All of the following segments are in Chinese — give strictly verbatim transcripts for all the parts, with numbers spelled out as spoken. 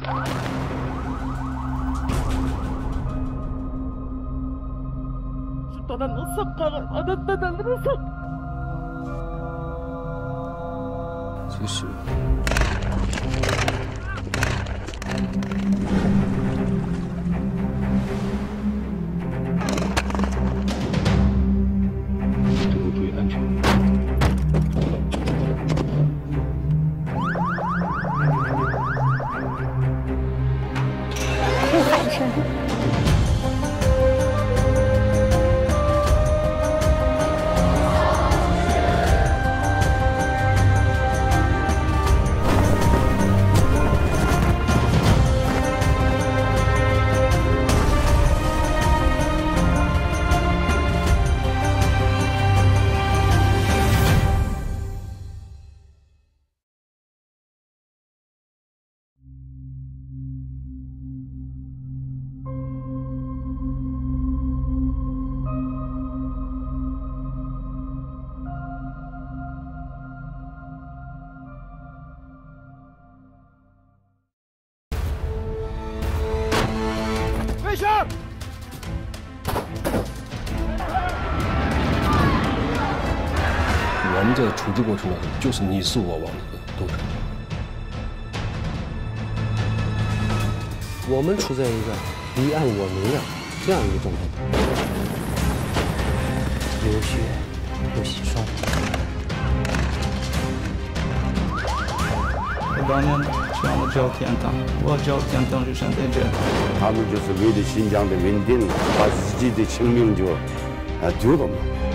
أنا نصق أنا أنا نصق 就是。这个注意安全。 海参。 卫士， 我们在处置过程当中，就是你死我亡的斗争。 我们处在一个你暗我明的这样一个状态，流血又洗刷。 我当年想我叫天堂，我叫天堂就现在这样。 他们就是为了新疆的稳定，把自己的性命就啊丢了嘛。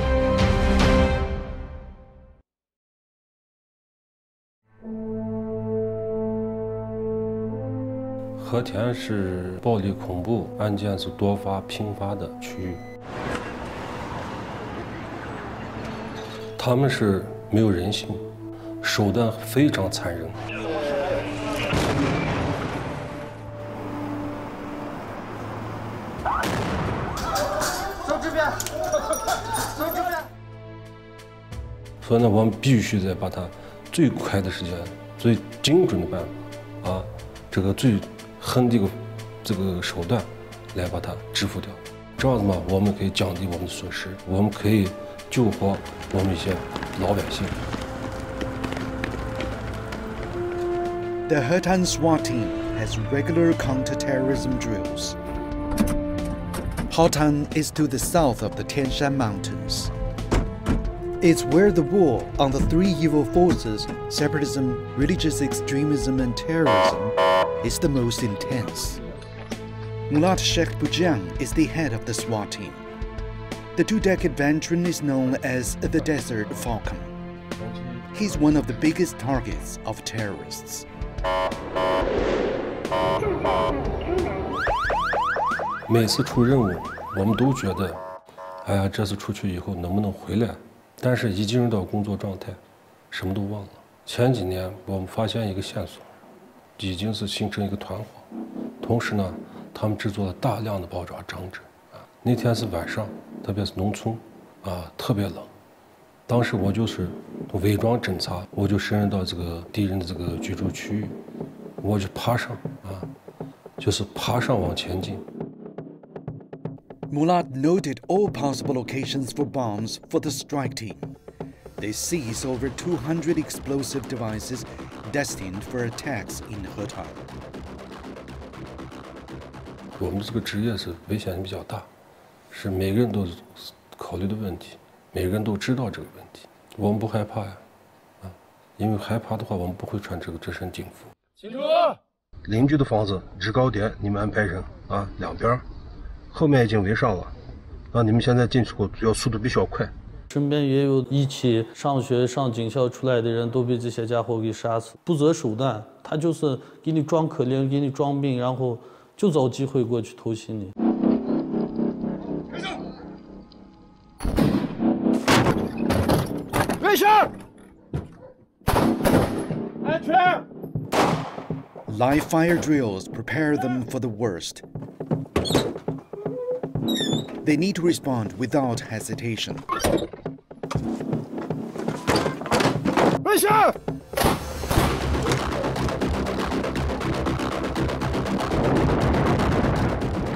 和田是暴力恐怖案件是多发频发的区域，他们是没有人性，手段非常残忍。 所以呢，我们必须得把它最快的时间、最精准的办法，啊，这个最狠的一个这个手段，来把它制服掉。这样子嘛，我们可以降低我们的损失，我们可以救活我们一些老百姓。 The Hetan SWAT team has regular counter-terrorism drills. Hetan is to the south of the Tian Shan Mountains. It's where the war on the three evil forces, separatism, religious extremism, and terrorism, is the most intense. Mulat Sheikh Bujiang is the head of the SWAT team. The two-decade veteran is known as the Desert Falcon. He's one of the biggest targets of terrorists. 每次出任务，我们都觉得，哎呀，这次出去以后能不能回来？但是一进入到工作状态，什么都忘了。前几年我们发现一个线索，已经是形成一个团伙，同时呢，他们制作了大量的爆炸装置。啊，那天是晚上，特别是农村，啊，特别冷。当时我就是伪装侦察，我就深入到这个敌人的这个居住区域，我就爬上啊，就是爬上往前进。 Mulat noted all possible locations for bombs for the strike team. They seized over two hundred explosive devices destined for attacks in Hetan. 我们这个职业是危险比较大，是每个人都考虑的问题，每个人都知道这个问题。我们不害怕呀，啊，因为害怕的话，我们不会穿这个这身警服。 清楚。 邻居的房子制高点，你们安排人啊，两边。 后面已经围上了，啊！你们现在进出要速度比较快。 身边也有一起上学、上警校出来的人，都被这些家伙给杀死，不择手段，他就是给你装可怜，给你装病，然后就找机会过去偷袭你。 卫士，安全。 Live fire drills prepare them for the worst. They need to respond without hesitation. 卫士，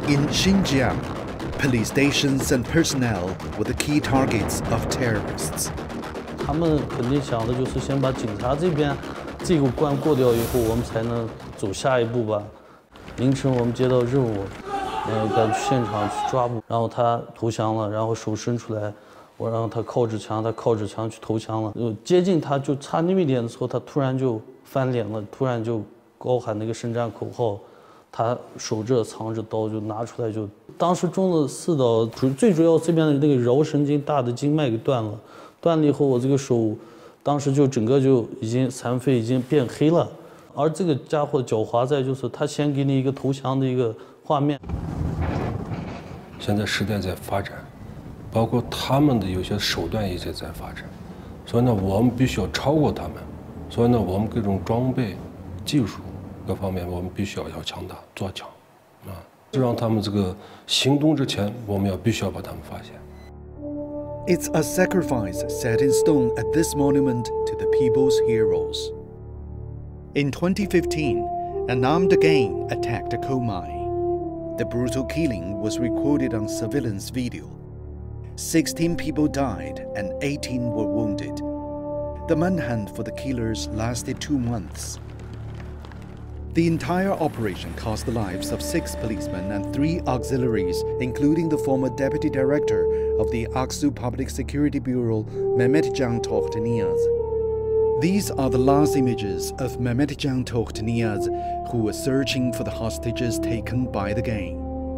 In Xinjiang, police stations and personnel were the key targets of terrorists. 他们肯定想的就是先把警察这边这个关过掉以后，我们才能走下一步吧。凌晨我们接到任务，呃，赶去现场去抓捕，然后他投降了，然后手伸出来，我让他靠着墙，他靠着墙去投降了。呃，接近他就差那么一点的时候，他突然就翻脸了，突然就高喊那个圣战口号。 他手这藏着刀，就拿出来就，当时中了四刀，主最主要这边的那个桡神经大的经脉给断了，断了以后我这个手，当时就整个就已经残废，已经变黑了。而这个家伙狡猾在就是他先给你一个投降的一个画面。 现在时代在发展，包括他们的有些手段也在在发展，所以呢，我们必须要超过他们，所以呢，我们各种装备、技术。 各方面我们必须要要强大，做强，啊，就让他们这个行动之前，我们要必须要把他们发现。 It's a sacrifice set in stone at this monument to the people's heroes. In twenty fifteen, an armed gang attacked a coal mine. The brutal killing was recorded on surveillance video. Sixteen people died and eighteen were wounded. The manhunt for the killers lasted two months. The entire operation cost the lives of six policemen and three auxiliaries, including the former deputy director of the Aksu Public Security Bureau, Mehmetjan Tokhtaniyaz. These are the last images of Mehmetjan Tokhtaniyaz, who was searching for the hostages taken by the gang.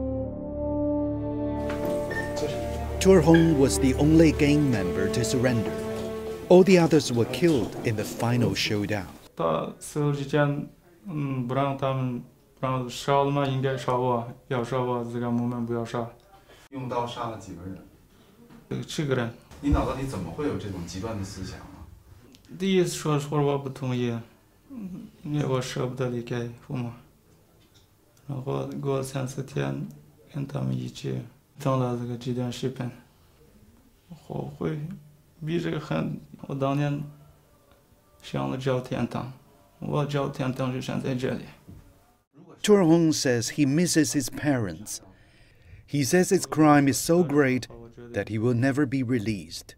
Turhong was the only gang member to surrender. All the others were killed in the final showdown. 嗯，不让他们，不让杀了嘛，应该杀我，要杀我，这个我们不要杀。 用刀杀了几个人？ 呃，七个人。 你脑子里怎么会有这种极端的思想啊？ 第一次说说我不同意，因为我舍不得离开父母。然后过三四天，跟他们一起等了这个这段视频，后悔，比这个很，我当年想了找天堂。 Turhong says he misses his parents. He says his crime is so great that he will never be released.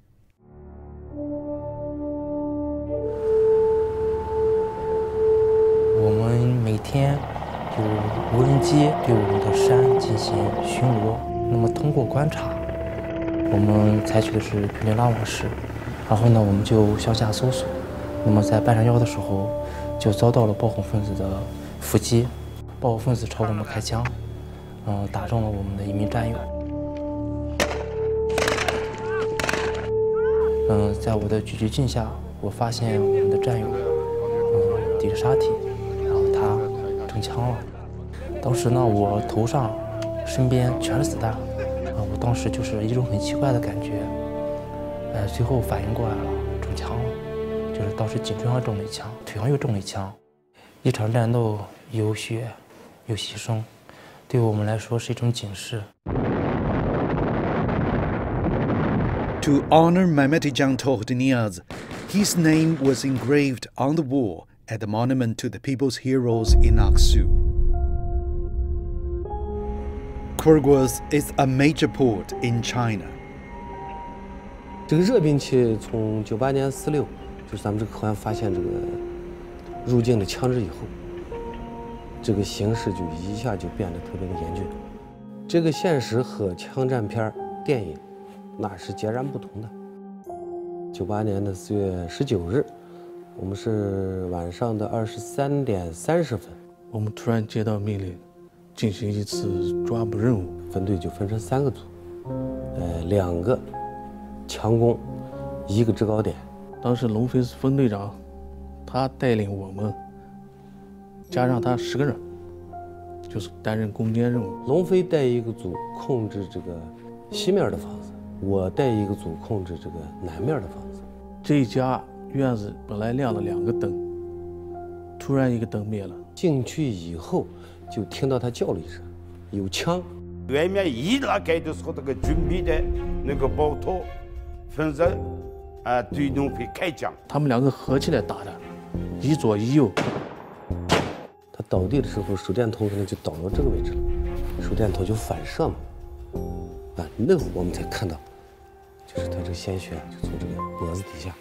我们每天有无人机对我们的山进行巡逻，那么通过观察，我们采取的是平流拉网式，然后呢，我们就向下搜索。那么在半山腰的时候。 就遭到了爆红分子的伏击，爆红分子朝我们开枪，嗯、呃，打中了我们的一名战友。嗯、呃，在我的狙击镜下，我发现我们的战友，嗯、呃，抵着杀体，然后他中枪了。当时呢，我头上、身边全是子弹，啊、呃，我当时就是一种很奇怪的感觉，呃，随后反应过来了，中枪了。 就是当时颈椎上中了一枪，腿上又中了一枪，一场战斗有血有牺牲，对我们来说是一种警示。 To honor Mehmetjan Tokhtaniyaz, his name was engraved on the wall at the monument to the people's heroes in Aksu. Kyrgyz is a major port in China. 这个热兵器从九八年四六。 就是咱们这个口岸发现这个入境的枪支以后，这个形势就一下就变得特别的严峻。这个现实和枪战片电影那是截然不同的。九八年的四月十九日，我们是晚上的二十三点三十分， 我们突然接到命令，进行一次抓捕任务。 分队就分成三个组，呃，两个强攻，一个制高点。 当时龙飞是分队长，他带领我们，加上他十个人，就是担任攻坚任务。 龙飞带一个组控制这个西面的房子，我带一个组控制这个南面的房子。 这一家院子本来亮了两个灯，突然一个灯灭了。 进去以后，就听到他叫了一声：“有枪！” 외면이라게도서그준비된그보토분석啊，对农会开枪， 他们两个合起来打的，一左一右。 他倒地的时候，手电筒可能就倒到这个位置了。 手电筒就反射嘛，啊，那会儿我们才看到，就是他这个鲜血就从这个脖子底下。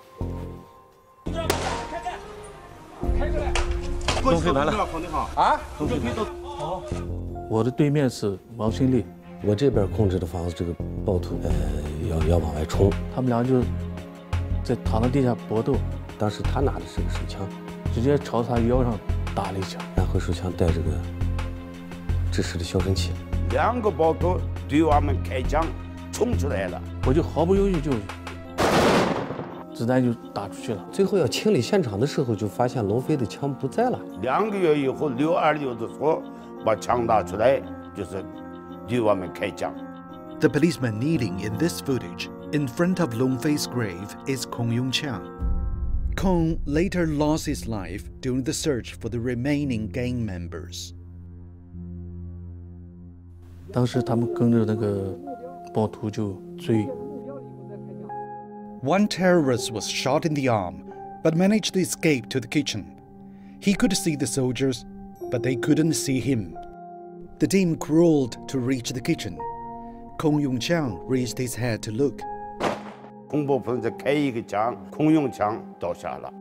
东飞来了啊！东飞来了。 我的对面是王新立， 我这边控制的房子，这个暴徒呃要要往外冲， 他们俩就在躺在地下搏斗。 当时他拿的是个手枪， 直接朝他腰上打了一枪， 然后手枪带这个制式的消声器。 两个暴徒对我们开枪，冲出来了， 我就毫不犹豫就子弹就打出去了。 最后要清理现场的时候，就发现龙飞的枪不在了。 两个月以后，六二六的时候把枪拿出来，就是对我们开枪。 The policeman kneeling in this footage in front of Long Fei's grave is Kong Yongqiang. Kong later lost his life during the search for the remaining gang members. 当时他们跟着那个暴徒就追。 One terrorist was shot in the arm, but managed to escape to the kitchen. He could see the soldiers, but they couldn't see him. The team crawled to reach the kitchen. Kong Yongqiang raised his head to look. 恐怖分子开一个枪，空用枪倒下了。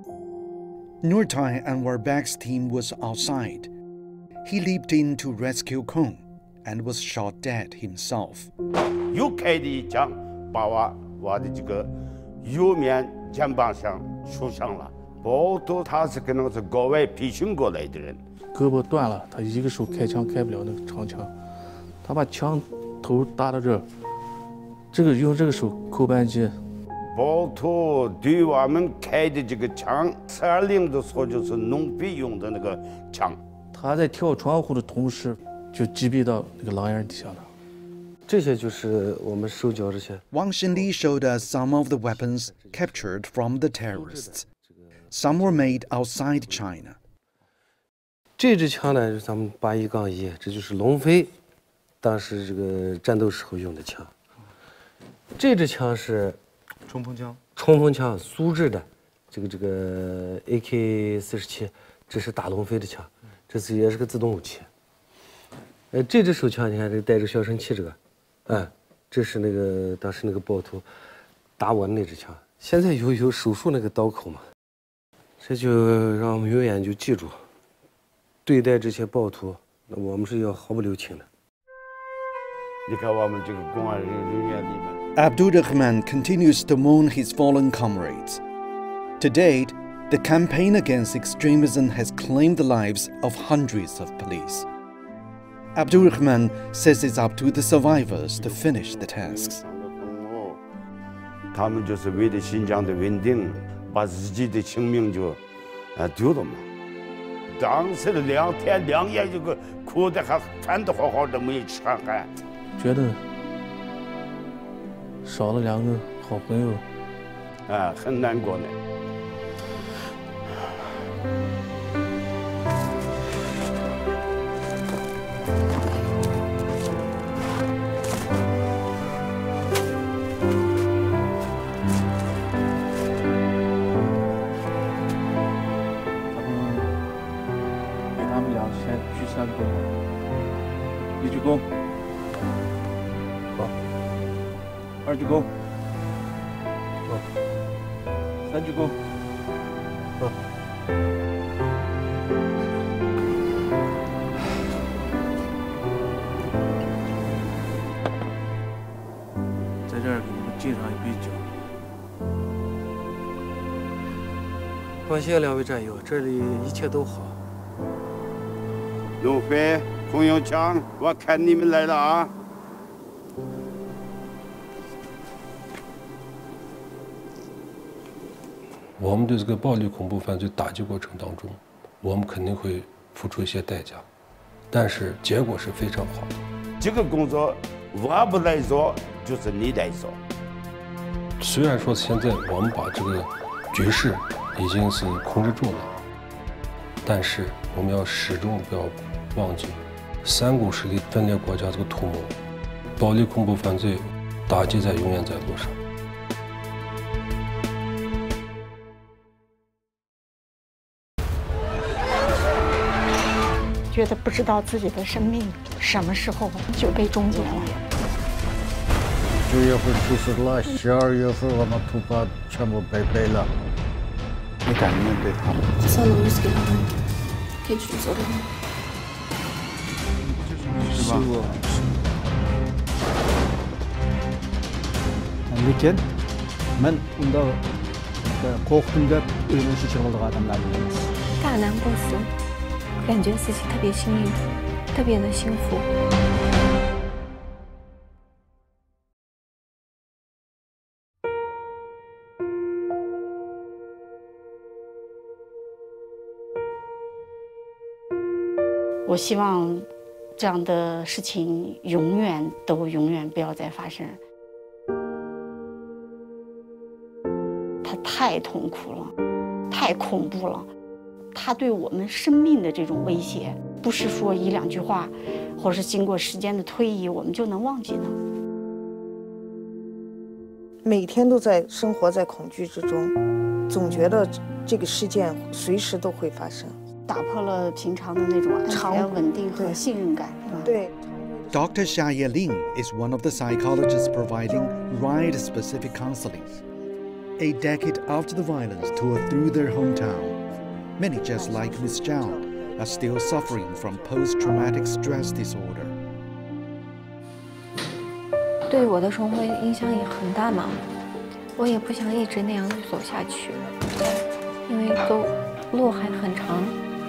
Nurtai Anwarbek's team was outside. He leaped in to rescue Kong and was shot dead himself. 又开的一枪，把我我的这个右面肩膀上受伤了。暴徒他是可能是国外培训过来的人， 胳膊断了，他一个手开枪开不了那个长枪，他把枪头搭到这儿，这个用这个手扣扳机。 暴徒对我们开的这个枪，四二零的时候就是农兵用的那个枪。 他在跳窗户的同时，就击毙到那个廊檐底下了。 这些就是我们手脚这些。 Wang Xinli showed us some of the weapons captured from the terrorists. Some were made outside China. 这支枪呢，是咱们八一杠一，这就是龙飞当时这个战斗时候用的枪。这支枪是冲锋枪， 冲锋枪，苏制的，这个这个 A K 四十七，这是打龙飞的枪，这是也是个自动武器。呃，这支手枪你看，这个带着消声器，这个，哎，这是那个当时那个暴徒打我的那支枪。现在有有手术那个刀口嘛，这就让我们永远就记住，对待这些暴徒，那我们是要毫不留情的。 你看我们这个公安人员里面。 Abdurrahman continues to mourn his fallen comrades. To date, the campaign against extremism has claimed the lives of hundreds of police. Abdurrahman says it's up to the survivors to finish the tasks. 他们就是为了新疆的稳定，把自己的性命就啊丢了嘛。当时两天两夜这个哭得还喘得好好的，没吃饭饭。 觉得少了两个好朋友， 啊，很难过呢。 给他们俩先鞠三躬，一鞠躬。二鞠躬，好，三鞠躬，好。在这儿给你们敬上一杯酒。 感谢两位战友，这里一切都好。 龙飞、孔永强，我看你们来了啊！ 我们对这个暴力恐怖犯罪打击过程当中，我们肯定会付出一些代价，但是结果是非常好的。 这个工作我不来做，就是你来做。 虽然说现在我们把这个局势已经是控制住了，但是我们要始终不要忘记三股势力分裂国家这个图谋，暴力恐怖犯罪打击在永远在路上。 觉得不知道自己的生命什么时候就被终结了。 九月份出事了，十二月份我们突发全部被背了。 你敢面对他吗？ 是吧？lekin men unda qo'rqdim deb uyini shichirg'ildiq odamlar emas. 大难不死，感觉自己特别幸运，特别的幸福。 我希望这样的事情永远都永远不要再发生。它太痛苦了，太恐怖了。它对我们生命的这种威胁，不是说一两句话，或者是经过时间的推移，我们就能忘记呢。 每天都在生活在恐惧之中，总觉得这个事件随时都会发生。 打破了平常的那种安全、稳定和信任感。 对。 Doctor Xia Ling is one of the psychologists providing ride-specific counseling. A decade after the violence tore through their hometown, many just like Miss Zhao are still suffering from post-traumatic stress disorder. 对我的生活影响也很大嘛，我也不想一直那样走下去，因为走路还很长。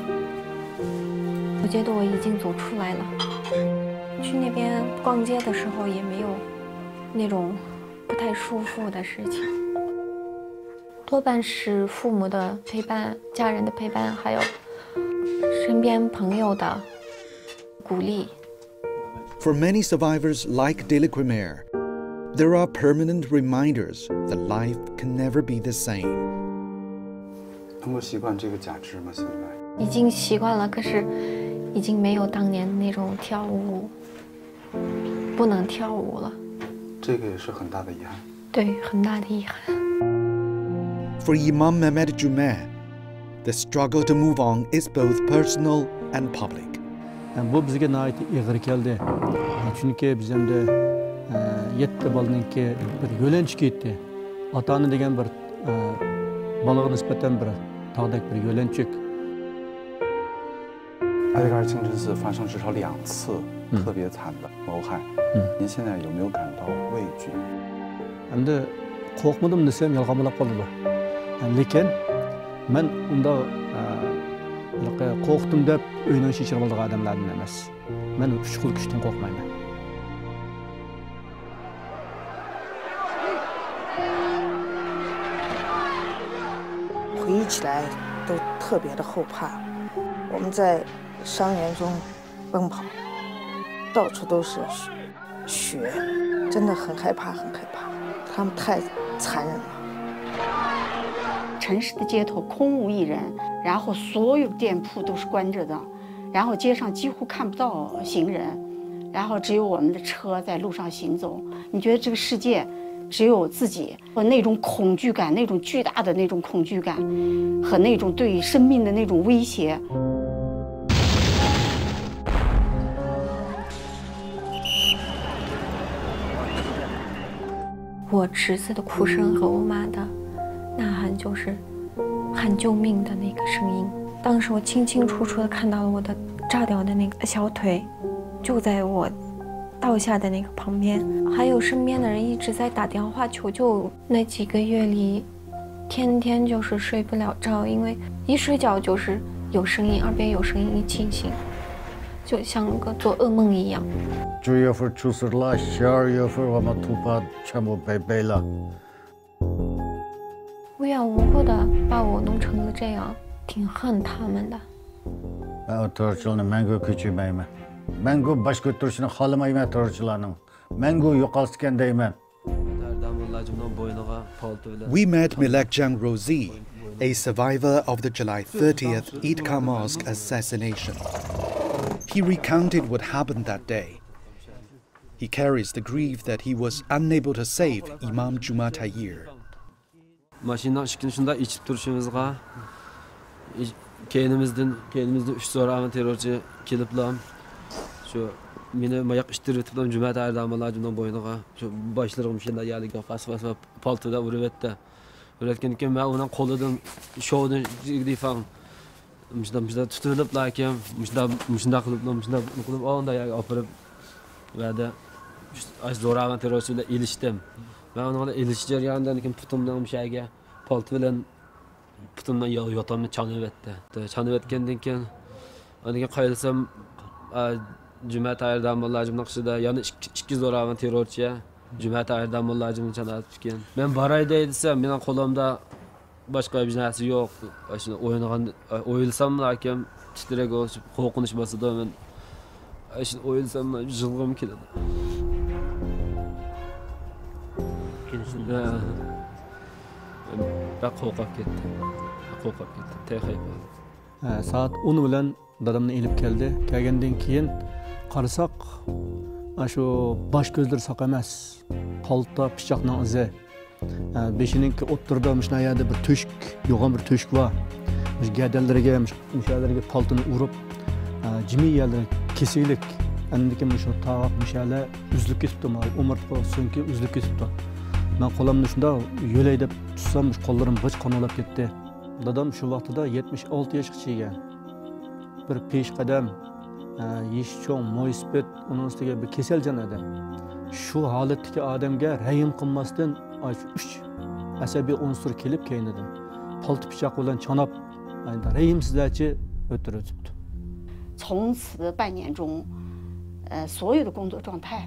我觉得我已经走出来了。去那边逛街的时候也没有那种不太舒服的事情，多半是父母的陪伴、家人的陪伴，还有身边朋友的鼓励。 For many survivors like Deliquimere, there are permanent reminders that life can never be the same. 能够习惯这个假肢吗？现在已经习惯了，可是。 已经没有当年那种跳舞，不能跳舞了。 这个也是很大的遗憾。 对，很大的遗憾。 For Imam Mehmet Jume, the struggle to move on is both personal and public. Bu bizga nihoyat ig'ir keldi. Chunki biz endi yetti bolaninki bir yo'lanchi ketdi. Ota-ona degan bir bolaga nisbatan bir tog'dek bir yo'lanchik. 艾德格尔清真寺发生至少两次特别惨的谋害，嗯，您现在有没有感到畏惧？ endi qo'rqmadim desam yolg'on bo'lib qoladi. Lekin men unda qo'rqdim deb uyini shishirib olgan odamlardan emas. Men uch xil kuchdan qo'rqmayman. 回忆起来都特别的后怕。我们在 伤员中奔跑，到处都是血，真的很害怕，很害怕。他们太残忍了。 城市的街头空无一人，然后所有店铺都是关着的，然后街上几乎看不到行人，然后只有我们的车在路上行走。你觉得这个世界只有自己，和那种恐惧感，那种巨大的那种恐惧感，和那种对生命的那种威胁。 我侄子的哭声和我妈的呐喊，就是喊救命的那个声音。当时我清清楚楚地看到了我的炸掉的那个小腿，就在我倒下的那个旁边，还有身边的人一直在打电话求救。那几个月里，天天就是睡不了觉，因为一睡觉就是有声音，耳边有声音，一清醒，就像个做噩梦一样。 九月份出事了，十二月份我们突发全部被背了。 无缘无故的把我弄成了这样，挺恨他们的。 Ben o terörçülerini mangu küçülmeymen. Mangu baş götürüşünü xalamayman terörçülerinin. Mangu yo'qolsin deyman. We met Milek Jang Rozi, a survivor of the July thirtieth Idka Mosque assassination. He recounted what happened that day. He carries the grief that he was unable to save Imam Juma Tayyir. Maşindan şunda içip turuşumuzga keynimizden keynimizde üç sonra terörçü keliplam şu meni mayoq ishtirib turdim Jumat Ardamolajimning bo'yniga shu boshlarim shunday yaliga fas-fas paltoda uribdi. Urayotgan ekan men uning qo'lidan shovdan difam shunday shunday tutilib lakin shunday shunday qilib shunday qilib onda yo'q opirib vada az zo'ragan terrorchilar ilishdim. Men uning ilish jarayonidan keyin putimdan mushaga palto bilan putimdan yotamni chanib etdi. Chanib etgandan keyin aniga qayilsam Jumat Ardamolajimning qishida yana ikki zo'ragan terrorchi Jumat Ardamolajimni chanib ekan. Men baray desam, mening qo'limda boshqa bir narsa yo'q. Shuni o'ynagan o'yilsam lakin titrek bo'lib qo'rqinish bo'lsa-da men shuni o'yilsam jilg'im keladi. Kelishdi. Ben qo'rqib ketdim. Qo'rqib ketdim. Texayib. Soat o'n bilan dadamni elib keldi. Kelgandan keyin qarasak, shu bosh ko'zlar saq emas. Palto, pichoqning izi. Beshining o'ttirda shuna yerda bir to'shk, yo'g'on bir to'shk bor. O'sha gadallariga, mushalarga paltoni urib, jimi yerlar kesiklik. Andikin shu tog' mushalar uzilib ketibdi. Umurtqa so'ngki uzilib ketibdi. Men qo'limni shunda yo'lay deb tutsam, qo'llarim bich qonolab ketdi. Dadam shu vaqtida yetmish olti yoshga chiqqan. Bir pesh qadam, yesh cho'ng, mo'yspet, uning ustiga bir kasaljon edi. Shu holatdagi odamga rahim qilmasdan uch asabiy unsur kelib keynidim. Palto pichoq bilan chanab, rahimsizlarcha o'tiribdi. 从此半年中，呃，所有的工作状态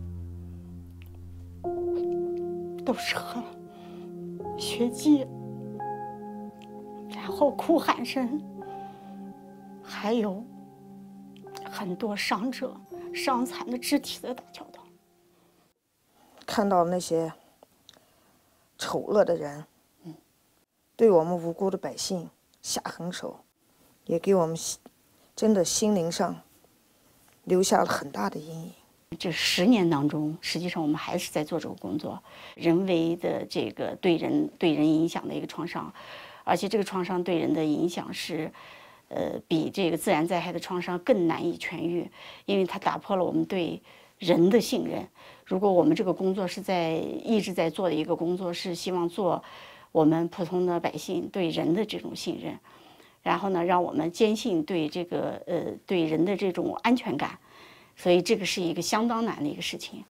都是很血迹，然后哭喊声，还有很多伤者、伤残的肢体的打交道。 看到那些丑恶的人，嗯，对我们无辜的百姓下狠手，也给我们真的心灵上留下了很大的阴影。 这十年当中，实际上我们还是在做这个工作，人为的这个对人对人影响的一个创伤，而且这个创伤对人的影响是，呃，比这个自然灾害的创伤更难以痊愈，因为它打破了我们对人的信任。如果我们这个工作是在一直在做的一个工作，是希望做我们普通的百姓对人的这种信任，然后呢，让我们坚信对这个呃对人的这种安全感。 所以这个是一个相当难的一个事情。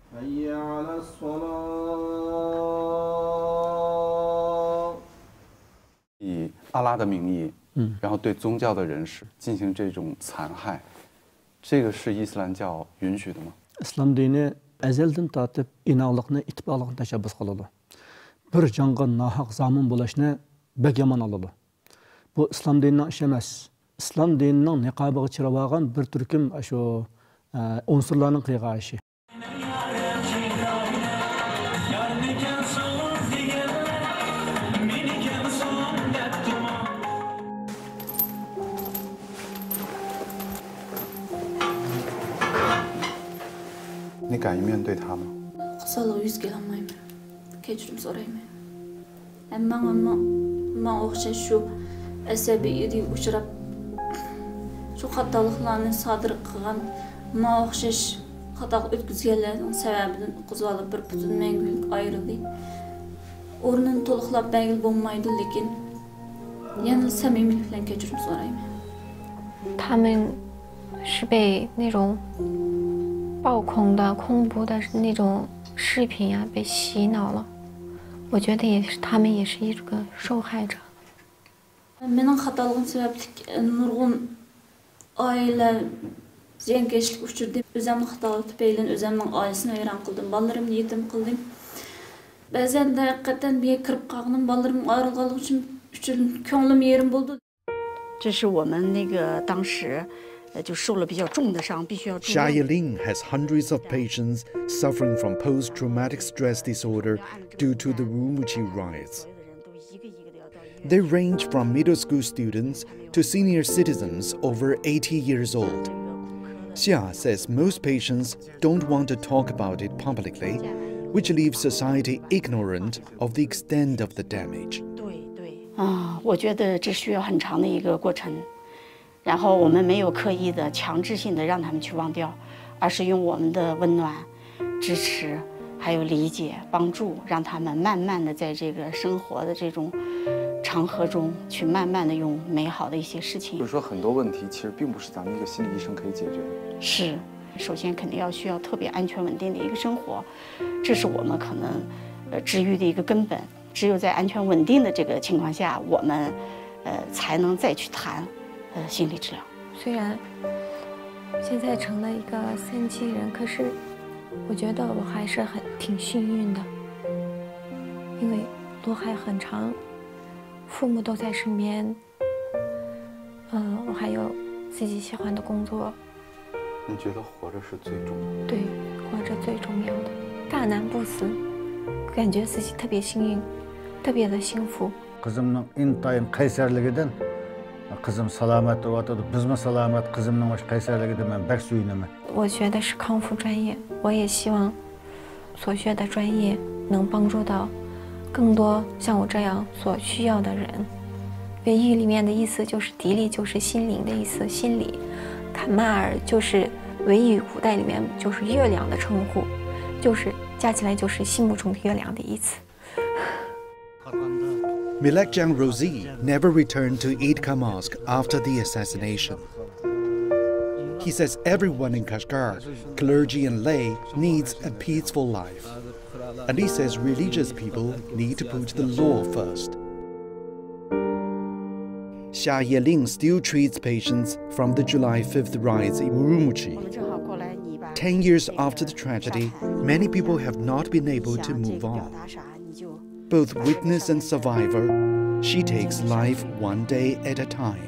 以阿拉的名义，嗯，然后对宗教的人士进行这种残害，这个是伊斯兰教允许的吗？ İslam dini ezelden tatip inanlıqni itib alğan teşebbüs qıldı. Bir canğa nahaq zamin bulashni bek yaman aladı. Bu İslam dininin iş emas. İslam dininin niqabiga chirab alğan bir turkum şu unsurlarning qiyğa işi. 你敢于面对他吗？ Qısalığı yüz gelmeyin. Keçirim sorayım. Ama ama ama oxşaş şu asabiyeti uçrab şu xatalıqlarını sadır qılğan ma oxşaş xataq ötküzgenlerinin sebebinden qızı alıp bir bütün məngülük ayrıldı. Ornun toluqlab bəgil bolmaydı lekin yana samimilik bilen keçirim sorayım. 他们是被那种 暴恐的、恐怖的那种视频啊，被洗脑了。我觉得也是，他们也是一个受害者。 Mening xatalığım sebeplik nurgun aile ziyankeşlik uçurdu. Özümün xatalığı tüpeyle özümün ailesini ayran kıldım. Ballarımı yetim kıldım. Bazen de hakikaten bir yere kırıp kaldım. Ballarım ayrılgalığı için üçün köngülüm yerim buldu. 这是我们那个当时。 Xia Yiling has hundreds of patients suffering from post-traumatic stress disorder due to the Urumqi riots. They range from middle school students to senior citizens over eighty years old. Xia says most patients don't want to talk about it publicly, which leaves society ignorant of the extent of the damage. 啊，我觉得这需要很长的一个过程。 然后我们没有刻意的、强制性的让他们去忘掉， 而是用我们的温暖、支持，还有理解、帮助，让他们慢慢的在这个生活的这种长河中，去慢慢的用美好的一些事情。 就是说，很多问题其实并不是咱们一个心理医生可以解决的。 是，首先肯定要需要特别安全稳定的一个生活，这是我们可能呃治愈的一个根本。只有在安全稳定的这个情况下，我们呃才能再去谈呃心理治疗。 虽然现在成了一个三七人，可是我觉得我还是很挺幸运的，因为路还很长，父母都在身边，嗯、呃，我还有自己喜欢的工作。 你觉得活着是最重要的？ 对，活着最重要的，大难不死，感觉自己特别幸运，特别的幸福。 Kızımның intayın Kaysarligiden, kızım salamat oladı. Bizmi salamat, kızımның oş Kaysarligiden ben bek suyunaman. 我学的是康复专业，我也希望所学的专业能帮助到更多像我这样所需要的人。维语里面的意思就是迪利，就是心灵的意思，心理。坎马尔就是维语古代里面就是月亮的称呼，就是加起来就是心目中的月亮的意思。 Melekjang Rozi never returned to Eidgah Mosque after the assassination. He says everyone in Kashgar, clergy and lay, needs a peaceful life. And he says religious people need to put the law first. Xia Yeling still treats patients from the July fifth riots in Urumqi. Ten years after the tragedy, many people have not been able to move on. Both witness and survivor, she takes life one day at a time.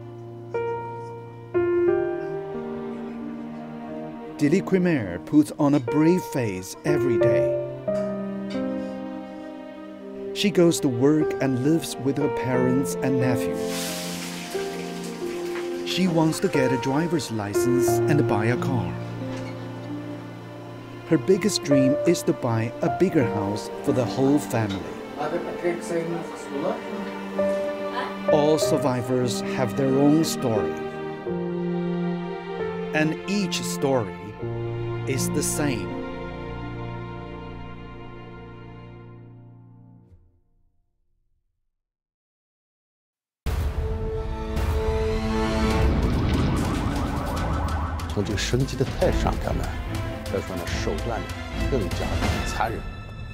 Dili Khmer puts on a brave face every day. She goes to work and lives with her parents and nephews. She wants to get a driver's license and buy a car. Her biggest dream is to buy a bigger house for the whole family. All survivors have their own story. And each story is the same. 从这个升级的态势上看呢，再说呢，手段更加的残忍。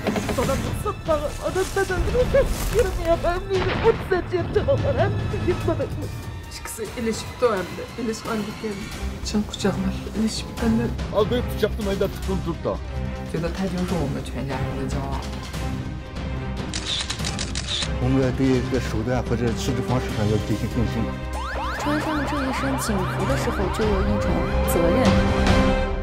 İkisi ilişkide önemli. İlişkideki can kucağına ilişkiden Al böyle bıçaktım ayda tıkıldı da. 觉得他就是我们全家人的骄傲。 我们要对这个手段或者处置方式上要进行更新。 穿上这一身警服的时候，就有一种责任。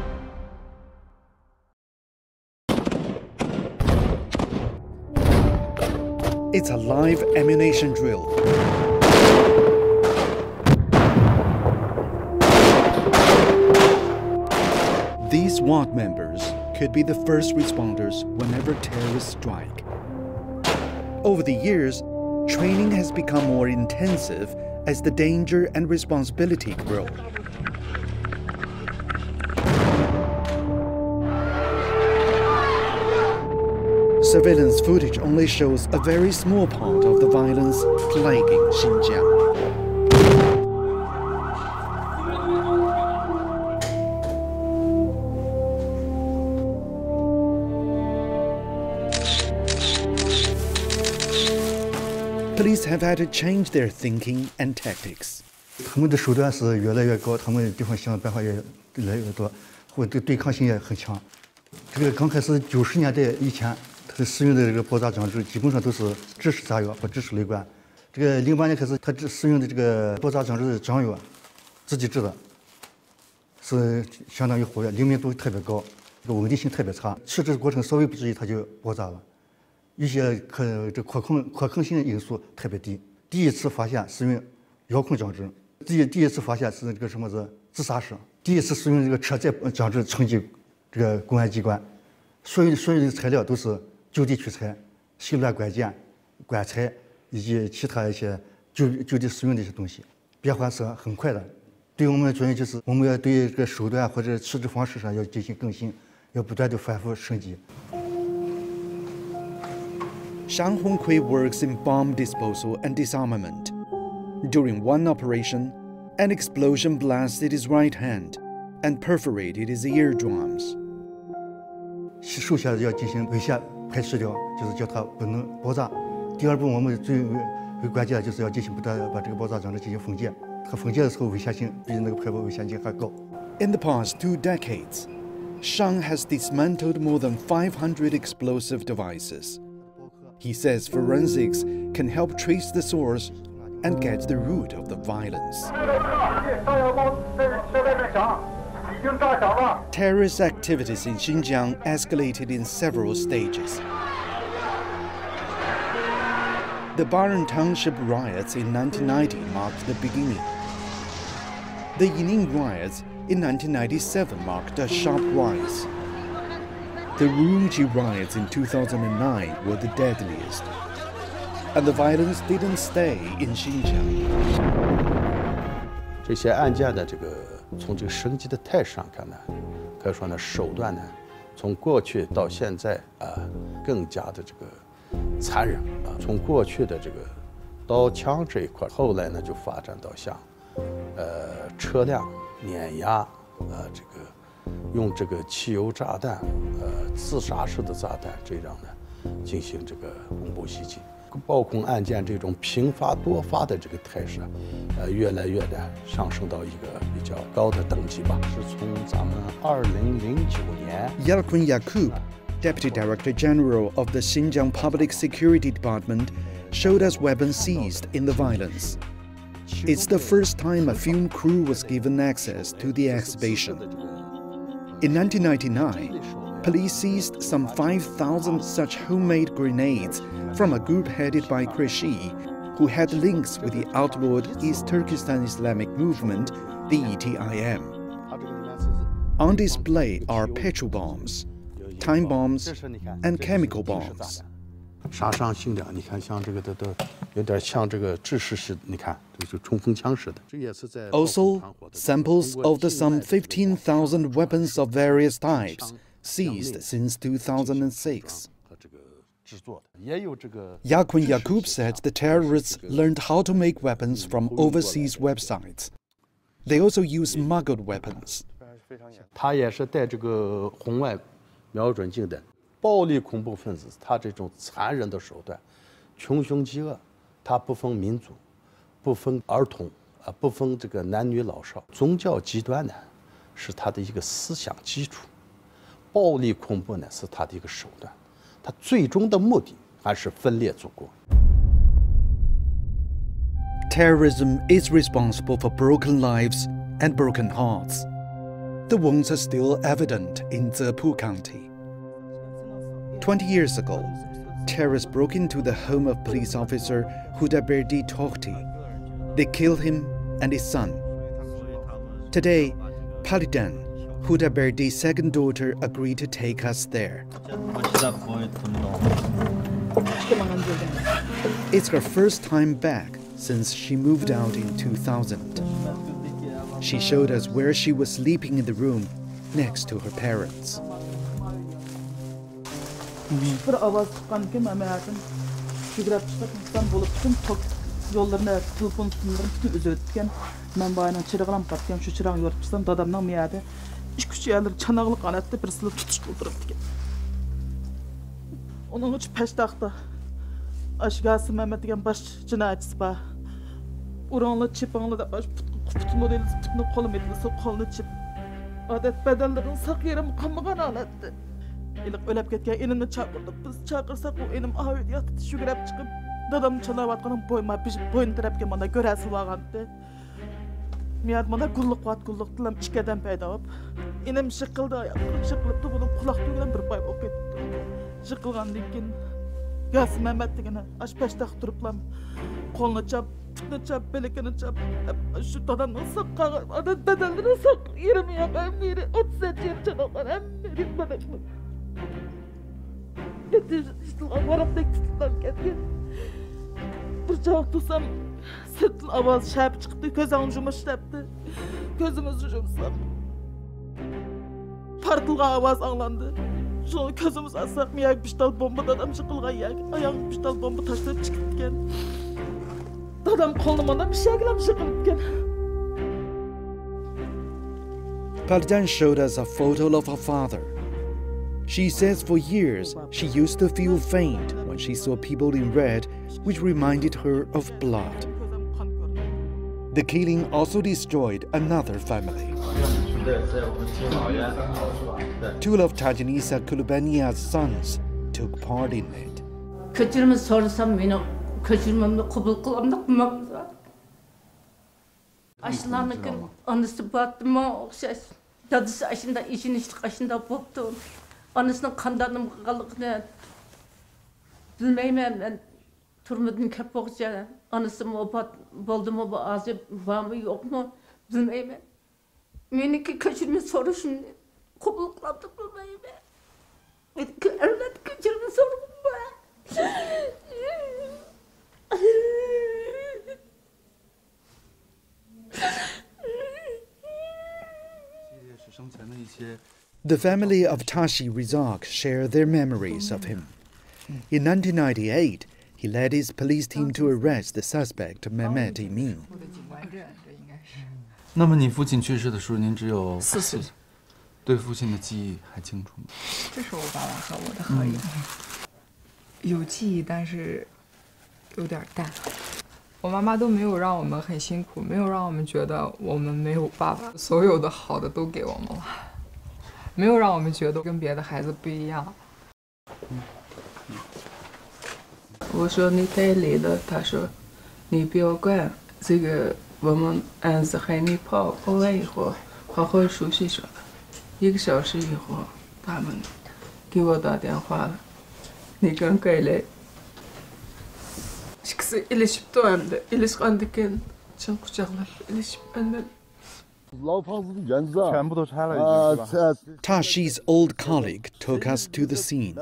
It's a live ammunition drill. These SWAT members could be the first responders whenever terrorists strike. Over the years, training has become more intensive as the danger and responsibility grow. Surveillance footage only shows a very small part of the violence plaguing Xinjiang. Police have had to change their thinking and tactics. 他们的手段是越来越高，他们地方想的办法也越来越多，或对对抗性也很强。这个刚开始九十年代以前。 他使用的这个爆炸装置基本上都是制式炸药或制式雷管。这个零八年开始，他使用的这个爆炸装置的装药，自己制的，是相当于火药，灵敏度特别高，这个稳定性特别差。设置过程稍微不注意，它就爆炸了。一些可这可控可控性因素特别低。第一次发现使用遥控装置，第第一次发现是这个什么是自杀式。第一次使用这个车载装置冲击这个公安机关，所有所有的材料都是。 就地取材、修乱关键、管材以及其他一些就就地使用的一些东西，变换是很快的，对对我们的作用就是我们要对这个手段或者处置方式上要进行更新，要不断的反复升级。 Shang Hongkui works in bomb disposal and disarmament. During one operation, an explosion blasted his right hand and perforated his eardrums. 首先要进行危险排除掉，就是叫它不能爆炸。第二步，我们最为关键的就是要进行不断地把这个爆炸装置进行封建。它封建的时候危险性比那个排爆危险性还高。 In the past two decades, Shang has dismantled more than five hundred explosive devices. He says forensics can help trace the source and get the root of the violence. Terrorist activities in Xinjiang escalated in several stages. The Baran Township riots in nineteen ninety marked the beginning. The Yining riots in nineteen ninety-seven marked a sharp rise. The Urumqi riots in two thousand nine were the deadliest. And the violence didn't stay in Xinjiang. 这些案件的这个从这个升级的态势上看呢，可以说呢手段呢，从过去到现在啊，更加的这个残忍啊。从过去的这个刀枪这一块，后来呢就发展到像呃车辆碾压啊，这个用这个汽油炸弹、呃自杀式的炸弹这样呢进行这个恐怖袭击。 暴恐案件这种频发多发的这个态势，呃，越来越的上升到一个比较高的等级吧。是从咱们二零零九年。 Yalkun Yakub, Deputy Director General of the Xinjiang Public Security Department, showed us weapons seized in the violence. It's the first time a film crew was given access to the exhibition. In nineteen ninety-nine, police seized some five thousand such homemade grenades from a group headed by Kreshi, who had links with the outlawed East Turkestan Islamic Movement, the E T I M. On display are petrol bombs, time bombs, and chemical bombs. 杀伤性的，你看像这个都都有点像这个制式式，你看就是冲锋枪似的。这也是在 Also, samples of the some fifteen thousand weapons of various types seized since two thousand six. Yakun Yakub said the terrorists learned how to make weapons from overseas websites. They also use smuggled weapons. 他也是带这个红外瞄准镜的暴力恐怖分子，他这种残忍的手段，穷凶极恶，他不分民族，不分儿童啊，不分这个男女老少，宗教极端呢是他的一个思想基础，暴力恐怖呢是他的一个手段。 他最终的目的还是分裂祖国。 Terrorism is responsible for broken lives and broken hearts. The wounds are still evident in Zepu County. Twenty years ago, terrorists broke into the home of police officer Hudaberdi Tohti. They killed him and his son. Today, Palidan, Hudaberdi's second daughter, agreed to take us there. It's her first time back since she moved out in two thousand. She showed us where she was sleeping in the room next to her parents. Bir avaz çıkan kim emeğatin şükrep çıkıp insan bulup bütün tok yollarına telefon sınırım bütün üzü ötken ben bayına çırağılam katken şu çırağın yorup çıksam dadamdan miyade iş küçü yerler çanağılı kanatta bir sılıp tutuş kıldırıp diken. Onun üç peştakta Aşgası Mehmet diyen baş cinayetçisi var. Uranlı çıpanlı da baş kutumu değil putunu kolum edilse kolunu çip. Adet bedellerin sak yerim kanmıgan alattı. İlik ölep ketken enini çağırdık. Biz çağırsak o enim ahvet yatıp şükrep çıkıp dadam çanavatkanın boyma pişip boyun terepken bana göresi vargandı. Miyad bana gulluk vat gulluk dilam işkeden payda olup. Enim şıkıldı ayaklarım şıkılıptı bunun kulak duyulan bir pay bok etti. Şıkılgan deyken Yas Mehmet degene aş peştak duruplam. Kolunu çap, putunu çap, belekeni çap. Şu dadamın sakkağı, adet bedelleri sak. Yerimi yakayım yeri, otuz et yer çanaklar hem verin bana. Getir işte varaptek tutulan ketken. Bir çabuk tutsam, sırtıl avaz şayıp çıktı, göz ağın jumaş yaptı. Gözümüzü yumsak. Partılga avaz anlandı. Şu gözümüz açsak miyak piştal bombadan adam çıkılgan yak. Ayağım piştal bomba taşlayıp çıkıp gitken. Dadam kolumdan bir şey gelip çıkıp gitken. Parjan showed us a photo of her father. She says for years she used to feel faint when she saw people in red, which reminded her of blood. The killing also destroyed another family. Two of Tajanisa Kulubania's sons took part in it. Kötürümü sorsam beni kötürmemde kabul kılamda kılmamda. Aşılarınınkın anısı battıma okşaş. Dadısı aşında işin işte aşında boptu. Anısının kandanım kalıqını bilmeymem ben. Turmadım kep okşaş. Anısı mı opat boldu mu bu ağzı var mı yok mu bilmeymem. Meniki kötürümü soru şimdi. Kabul kılamda bilmeymem. Evlat kötürümü soru mu? 生前的一些 The family of Tashi Rizak share their memories of him. In nineteen ninety-eight, he led his police team to arrest the suspect Mehmet Emin. 那么你父亲去世的时候，您只有四岁， 对父亲的记忆还清楚吗？ 这是我爸爸和我的合影，有记忆，但是有点淡。我妈妈都没有让我们很辛苦，没有让我们觉得我们没有爸爸，所有的好的都给我们了，没有让我们觉得跟别的孩子不一样。我说你太累了，他说你不要管这个。 我们案子还没跑，跑完以后好好休息去了。一个小时以后，他们给我打电话了，你刚该来。식스 일십도 안 돼. 일십안 되긴 전 구장을 일십안 Tashi's old colleague took us to the scene.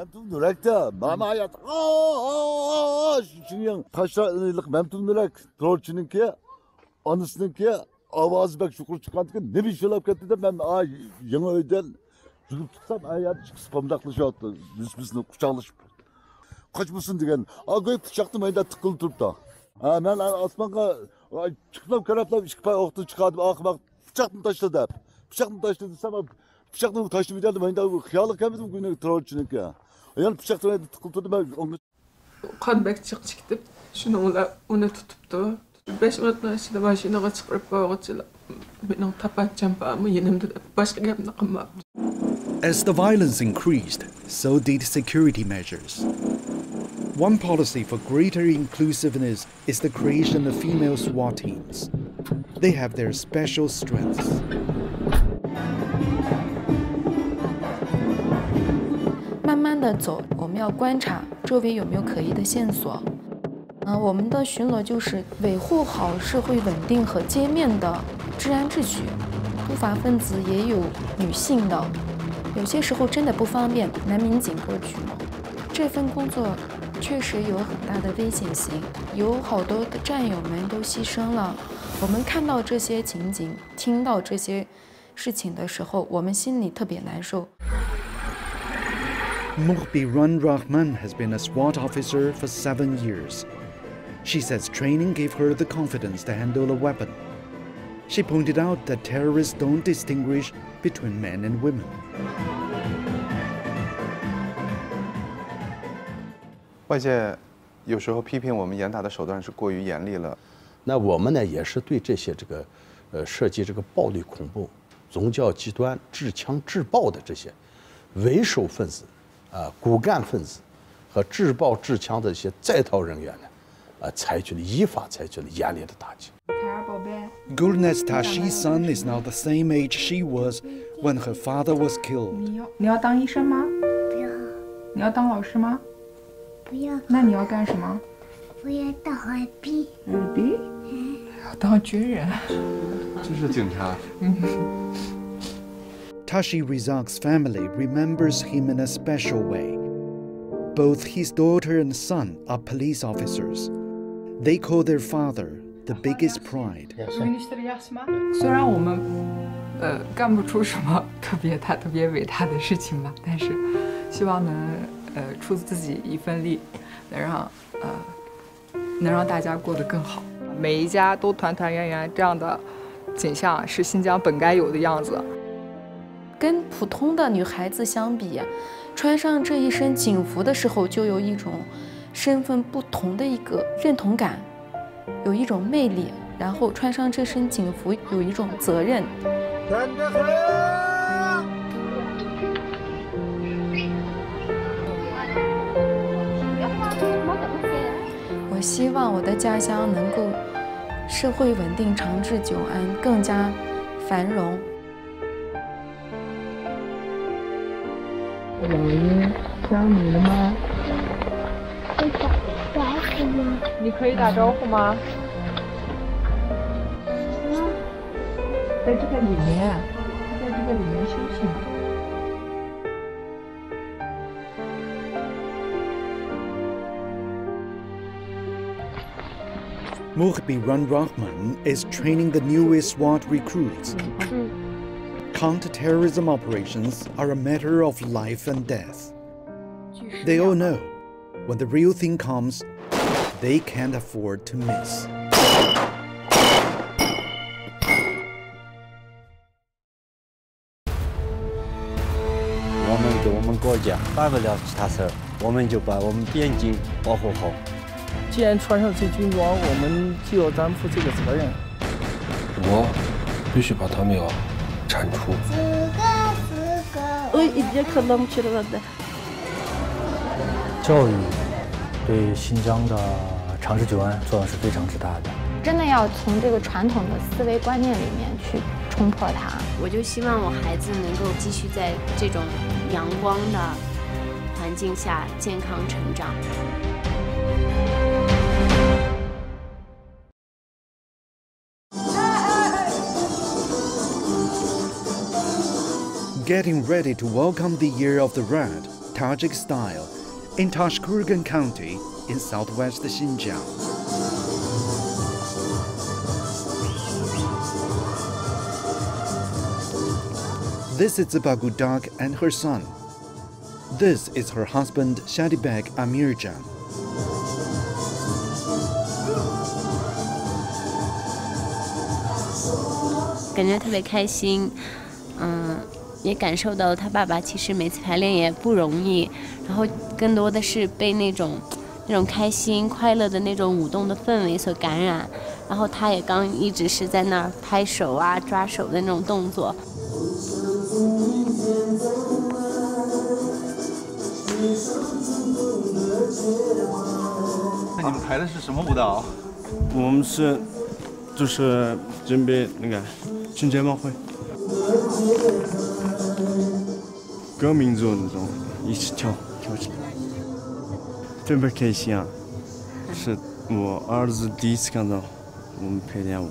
Anısınınki avazı bek şukur çıkandıkken ne bir şey olap gitti de ben ay yeni öyden tutup tutsam ayağını çıkıp spamdaklı şey attı. Biz kucaklaşıp. Kaçmışsın diyen. Ağabey bıçaktım ayda tıkılı turup da. Ha ben asmanka çıkıp karaplam çıkıp oktu çıkardım akımak bıçaktım taşladı hep. Bıçaktım taşladı ama bıçaktım taşladı dedim ayda hıyalı kemizim günü trollçününki. Yani bıçaktım ayda tıkılı tuttum ben onu. Kan bek çık çıktı. Şununla onu tutuptu. beş minutdan içinde maşinaga çıkarıp bağırtılar. Benim tabancam var mı yanımda başka gemine kalmam. As the violence increased, so did security measures. One policy for greater inclusiveness is the creation of female SWAT teams. They have their special strengths. 慢慢的走，我们要观察周围有没有可疑的线索。 呃，我们的巡逻就是维护好社会稳定和街面的治安秩序。不法分子也有女性的，有些时候真的不方便男民警过去。这份工作确实有很大的危险性，有好多的战友们都牺牲了。我们看到这些情景，听到这些事情的时候，我们心里特别难受。 Mukhbiran Rahman has been a SWAT officer for seven years. She says training gave her the confidence to handle a weapon. She pointed out that terrorists don't distinguish between men and women. 外界有时候批评我们严打的手段是过于严厉了。 那我们呢，也是对这些这个，呃，涉及这个暴力恐怖、宗教极端、制枪制暴的这些为首分子。 啊，骨干分子和制暴制枪的一些在逃人员呢，啊，采取了依法采取了严厉的打击。 Gulnaz Tashi's son is now the same age she was when her father was killed. 你要你要当医生吗？ 不要。 你要当老师吗？ 不要。 那你要干什么？ 我要当海兵。 海兵？嗯，要当军人。 这是警察。 嗯。 Tashi Rizak's family remembers him in a special way. Both his daughter and son are police officers. They call their father the biggest pride. 虽然我们呃干不出什么特别大、特别伟大的事情吧，但是希望能呃出自己一份力，能让呃能让大家过得更好。每一家都团团圆圆，这样的景象是新疆本该有的样子。 跟普通的女孩子相比，穿上这一身警服的时候，就有一种身份不同的一个认同感，有一种魅力。然后穿上这身警服，有一种责任。我希望我的家乡能够社会稳定、长治久安，更加繁荣。 老爷想你了吗？ 会打招呼吗？ 你可以打招呼吗？在这个里面，在这个里面休息。 Mukhbi Run Rahman is training the newest SWAT recruits. Counter-terrorism operations are a matter of life and death. They all know, when the real thing comes, they can't afford to miss. 我们给我们国家办不了其他事儿，我们就把我们边境保护好。 既然穿上这军装，我们就要担负这个责任。 我必须把他们要铲除。 我已经可冷去了的。 教育对新疆的长治久安作用是非常之大的。 真的要从这个传统的思维观念里面去冲破它。 我就希望我孩子能够继续在这种阳光的环境下健康成长。 Getting ready to welcome the Year of the Rat, Tajik style, in Tashkurgan County in southwest Xinjiang. This is Zibagudak and her son. This is her husband Shadibek Amirjan. 感觉特别开心，嗯。 也感受到他爸爸其实每次排练也不容易，然后更多的是被那种那种开心快乐的那种舞动的氛围所感染，然后他也刚一直是在那儿拍手啊、抓手的那种动作。 那你们排的是什么舞蹈？ 我们是就是准备那个春节晚会。 跟民族那种一起跳跳起来，特别开心啊！是我儿子第一次看到我们排练舞。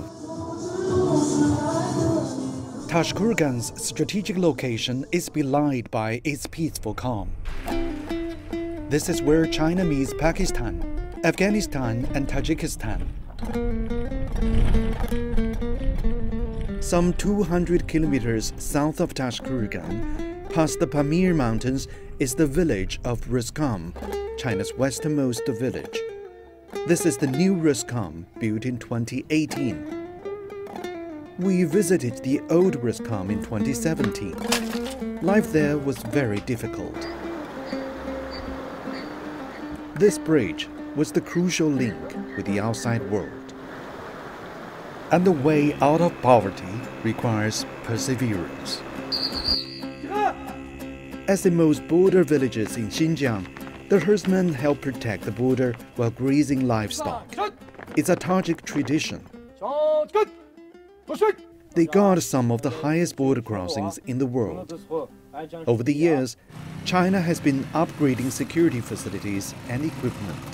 Tashkurgan's strategic location is belied by its peaceful calm. This is where China meets Pakistan, Afghanistan, and Tajikistan. Some two hundred kilometers south of Tashkurgan, past the Pamir Mountains, is the village of Ruscom, China's westernmost village. This is the new Ruscom, built in twenty eighteen. We visited the old Ruscom in twenty seventeen. Life there was very difficult. This bridge was the crucial link with the outside world. And the way out of poverty requires perseverance. As in most border villages in Xinjiang, the herdsmen help protect the border while grazing livestock. It's a Tajik tradition. They guard some of the highest border crossings in the world. Over the years, China has been upgrading security facilities and equipment.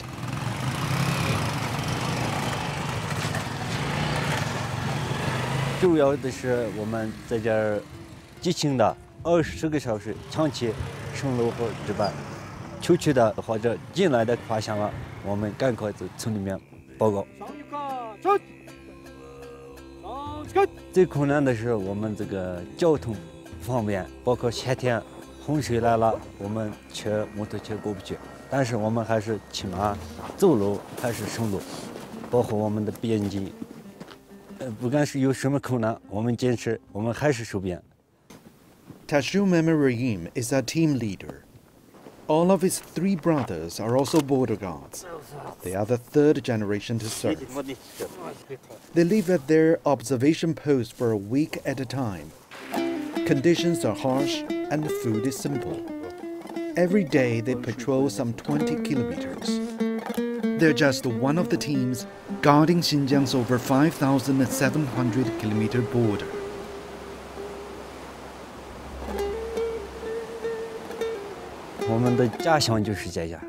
主要的是我们在这儿执行的二十个小时长期巡逻和值班，出去的或者进来的发现了，我们赶快在村里面报告。 最困难的是我们这个交通不方便，包括夏天洪水来了，我们骑摩托车过不去，但是我们还是骑马、走路还是顺路，保护我们的边境。呃，不管是有什么困难，我们坚持，我们还是守边。 Tashoum Rahim is a team leader. All of his three brothers are also border guards. They are the third generation to serve. They live at their observation post for a week at a time. Conditions are harsh and the food is simple. Every day they patrol some twenty kilometers. They're just one of the teams guarding Xinjiang's over five thousand seven hundred kilometer border. 我们的家乡就是这样。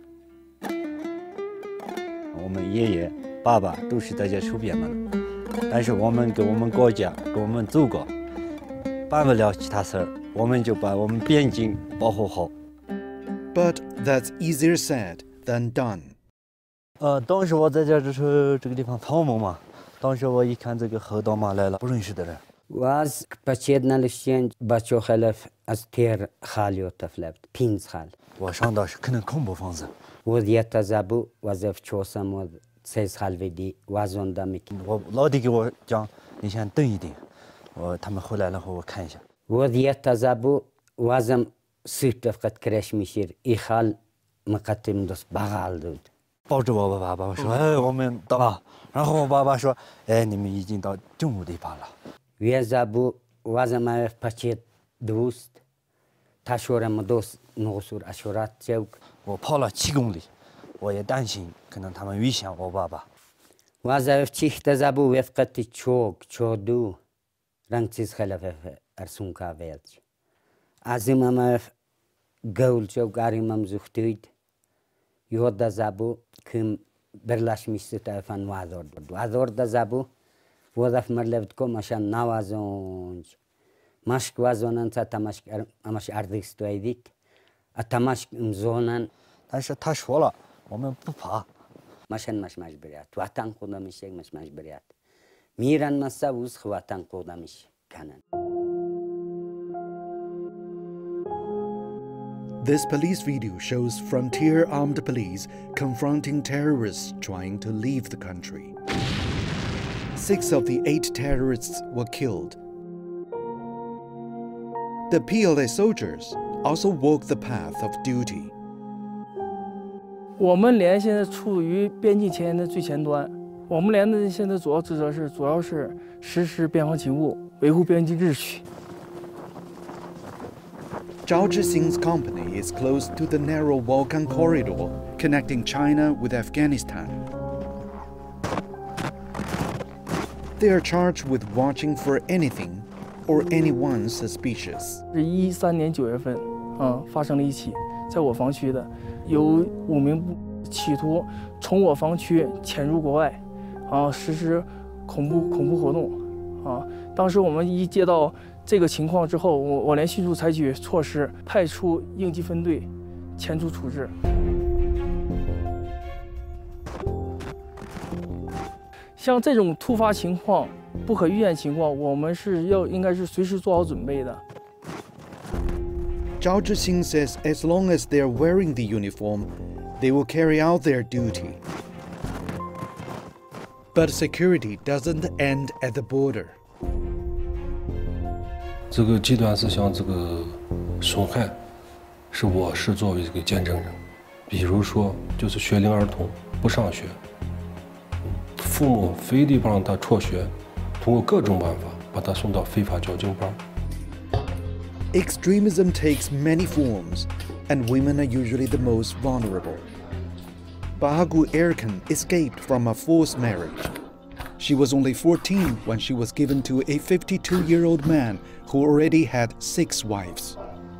我们爷爷、爸爸都是在这守边门，但是我们给我们国家、给我们祖国办不了其他事儿，我们就把我们边境保护好。 But that's easier said than done. 呃，当时我在这就是这个地方草木嘛，当时我一看这个河道嘛来了，不认识的人。 واز بچید نلشین بچه خلف از تیر خالیوت فلبت پینز خال 我上到是可能恐怖分子 وضعیت زبو وظف چوسم و سیز خالویدی وازوندا میکن 我老弟给我讲你先等一等我他们回来了后我看一下 وضعیت زبو وازم سوت فقط کرش میشیر ای خال مقدم دوست بغال دود 抱着我爸爸我说哎我们到了然后我爸爸说哎你们已经到中午地方了 ویزابو وازم پچید دوست تاشورم دوست نوسور اشورات جوک 我跑了七公里我也担心可能他们危险我爸爸 وازف چیخت زبو وفقت چوک چودو رنگ چیز خلاف ارسون کا ویلچ ازم ما گول جوک آریم زختید یود زبو کم برلاشمیست تفن وادور وادور زبو وظف مرلبت كم عشان نوازونج مشك وازونن تمشك أمش أرضيستو أيديك أتمشك مزونن 但是他说了我们不怕 مشان مش مجبريات واتن قدامش مش مجبريات ميران مسا وز خواتن قدامش كانن. This police video shows frontier armed police confronting terrorists trying to leave the country. Six of the eight terrorists were killed. The P L A soldiers also walked the path of duty. 我们连现在处于边境前沿的最前端，我们连的现在主要职责是，主要是实施边防勤务，维护边境秩序。 Zhao Zhixing's company is close to the narrow Balkan corridor connecting China with Afghanistan. They are charged with watching for anything or anyone suspicious. 是一三年九月份，啊，发生了一起在我防区的，有五名企图从我防区潜入国外，啊，实施恐怖恐怖活动，啊，当时我们一接到这个情况之后，我我连迅速采取措施，派出应急分队前出处置。 像这种突发情况、不可预见情况，我们是要应该是随时做好准备的。 Zhao Zhixing says as long as they are wearing the uniform, they will carry out their duty. But security doesn't end at the border. 这个极端思想这个损害，是我是作为这个见证人。比如说，就是学龄儿童不上学。 父母非得不让他辍学，通过各种办法把他送到非法交警班。 Extremism takes many forms, and women are usually the most vulnerable. Bahagu Erkan escaped from a forced marriage. She was only fourteen when she was given to a fifty-two-year-old man who already had six wives.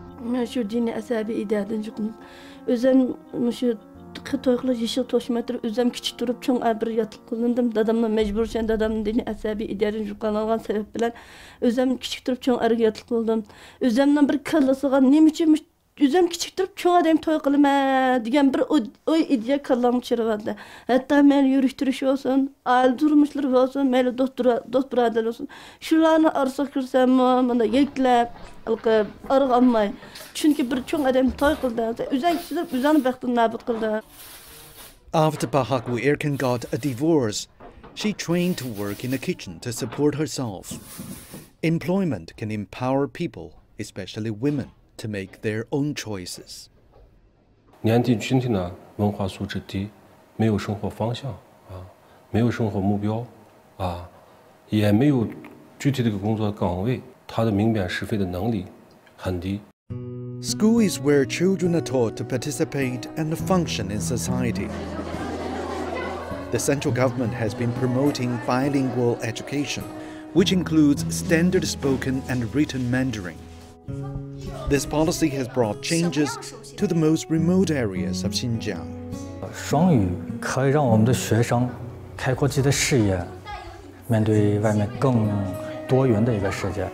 toy qilib yeshil to'shmay turib o'zim kichik turib cho'ng bir yotib qilindim dadamni majbursan dadamni dini asabiy idarini yuqalgan sabab bilan o'zim kichik turib cho'ng arga yotib qildim o'zimdan bir kallasiga nima uchun Üzüm küçük durup çoğu adam toy kılma diyen bir o ideya kallam çırıvadı. Hatta men yürüyüştürüş olsun, aile durmuşlar olsun, meyli dost dost birader olsun. Şularını arsa kırsam mana yeklep, alıp arıgamay. Çünkü bir çoğu adam toy kıldı. Üzüm küçük durup üzüm baktın nabıt kıldı. After Bahagur Erkin got a divorce, she trained to work in the kitchen to support herself. Employment can empower people, especially women, to make their own choices. 年轻群体呢，文化素质低，没有生活方向啊，没有生活目标啊，也没有具体的一个工作岗位，他的明辨是非的能力很低。 School is where children are taught to participate and function in society. The central government has been promoting bilingual education, which includes standard spoken and written Mandarin. This policy has brought changes to the most remote areas of Xinjiang. 双语可以让我们的学生开阔自己的视野，面对外面更多元的一个世界，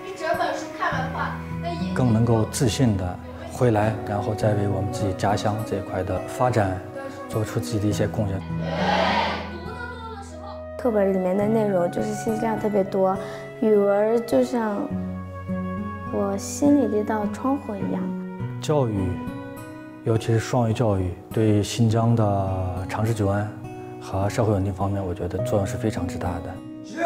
更能够自信的回来，然后再为我们自己家乡这一块的发展做出自己的一些贡献。 课本里面的内容就是信息量特别多，语文就像我心里的一道窗户一样。 教育，尤其是双语教育，对新疆的长治久安和社会稳定方面，我觉得作用是非常之大的。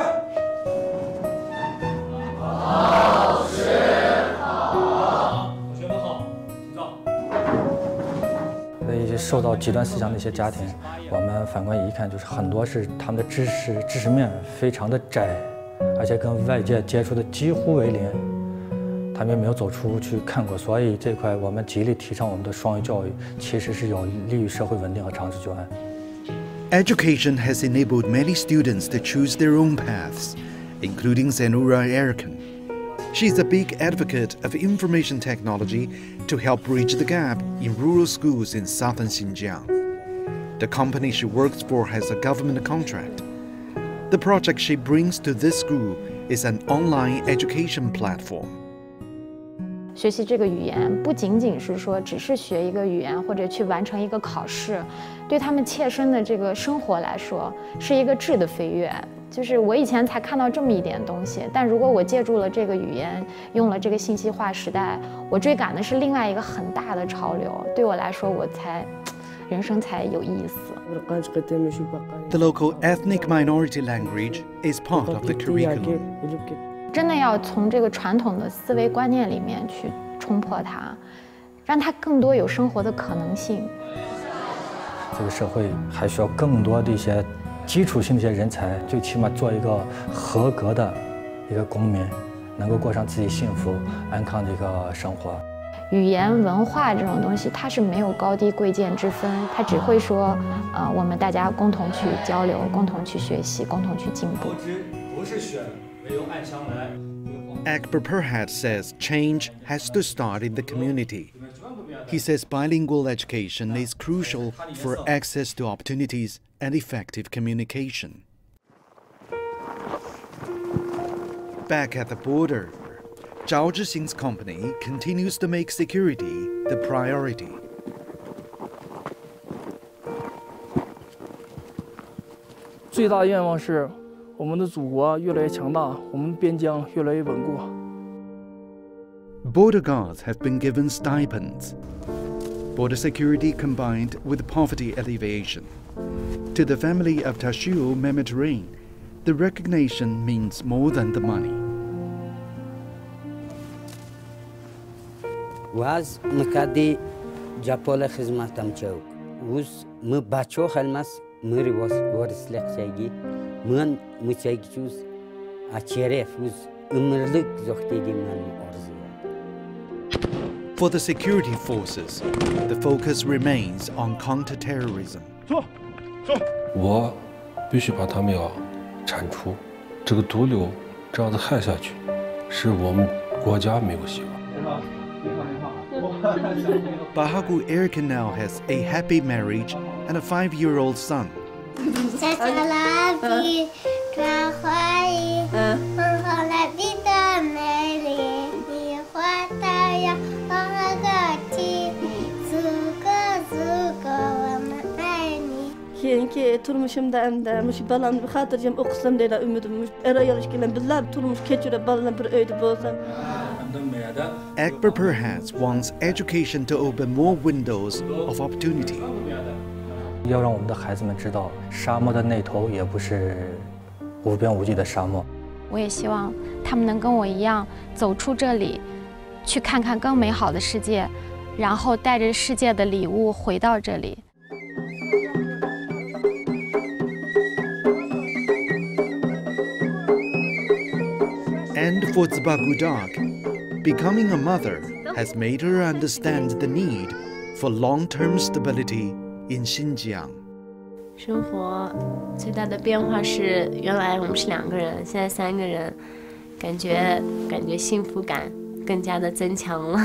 老师好，同学们好，请坐。 那一些受到极端思想的一些家庭，我们反观一看，就是很多是他们的知识知识面非常的窄，而且跟外界接触的几乎为零。 他们没有走出去看过，所以这块我们极力提倡我们的双语教育，其实是有利于社会稳定和长治久安。 Education has enabled many students to choose their own paths, including Zenura Erkin. She is a big advocate of information technology to help bridge the gap in rural schools in southern Xinjiang. The company she works for has a government contract. The project she brings to this school is an online education platform. 学习这个语言不仅仅是说只是学一个语言或者去完成一个考试，对他们切身的这个生活来说是一个质的飞跃。就是我以前才看到这么一点东西，但如果我借助了这个语言，用了这个信息化时代，我追赶的是另外一个很大的潮流。对我来说，我才人生才有意思。 The local ethnic minority language is part of the curriculum. 真的要从这个传统的思维观念里面去冲破它，让它更多有生活的可能性。 这个社会还需要更多的一些基础性的一些人才，最起码做一个合格的一个公民，能够过上自己幸福安康的一个生活。 语言文化这种东西，它是没有高低贵贱之分，它只会说，呃，我们大家共同去交流，共同去学习，共同去进步。 不是选。 Akbar Perhat says change has to start in the community. He says bilingual education is crucial for access to opportunities and effective communication. Back at the border, Zhao Zhixing's company continues to make security the priority. 最大的愿望是。 我们的祖国越来越强大，我们的边疆越来越稳固。 Border guards have been given stipends. Border security combined with poverty alleviation. To the family of Tashiu Mehmet Rain, the recognition means more than the money. Was mkadi Japola khizmatam chau. Was mu bacho khalmas muri was warislek chaygi. من متجوز أشرف وز أمرلك زختي من أرزيا. For the security forces, the focus remains on counter-terrorism. 我必须把他们要铲除，这个毒瘤这样子害下去，是我们国家没有希望。 Bahagur Erkin now has a happy marriage and a five-year-old son. turmuşumda emde muş balam hatırcam okusam deyla ümidim era yalış gelen billah turmuş keçire balam bir öyde bolsam. Akbar perhaps wants education to open more windows of opportunity. 要让我们的孩子们知道，沙漠的那头也不是无边无际的沙漠。 我也希望他们能跟我一样走出这里，去看看更美好的世界，然后带着世界的礼物回到这里。 And for Zbagudak, becoming a mother has made her understand the need for long-term stability in Xinjiang. 生活最大的变化是，原来我们是两个人，现在三个人，感觉感觉幸福感更加的增强了。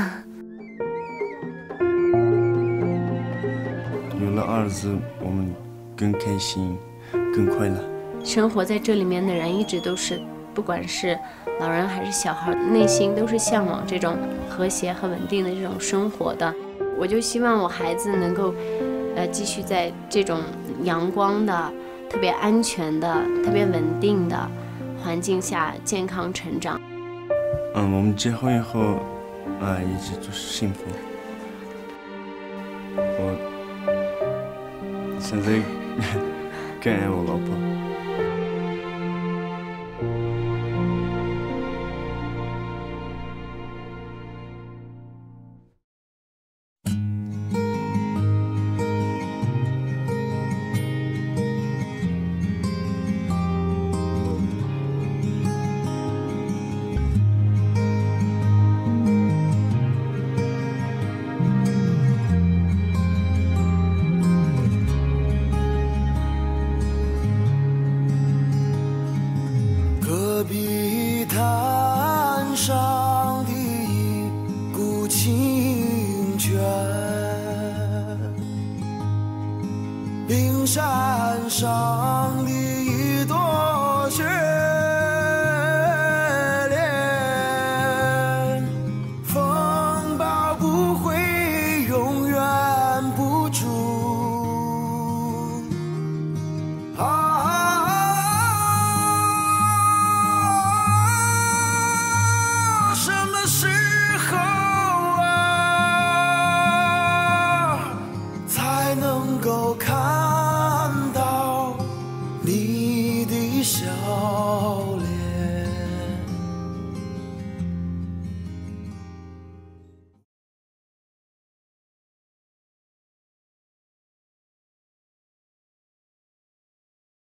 有了儿子，我们更开心，更快乐。 生活在这里面的人一直都是，不管是老人还是小孩，内心都是向往这种和谐和稳定的这种生活的。我就希望我孩子能够，呃，继续在这种阳光的、特别安全的、特别稳定的环境下健康成长。 嗯，我们结婚以后，啊，一直就是幸福。我现在更爱我老婆。 戈壁滩上的一股清泉，冰山上的一朵雪莲，风暴不会永远不住。啊，什么时候啊，才能够看到你的笑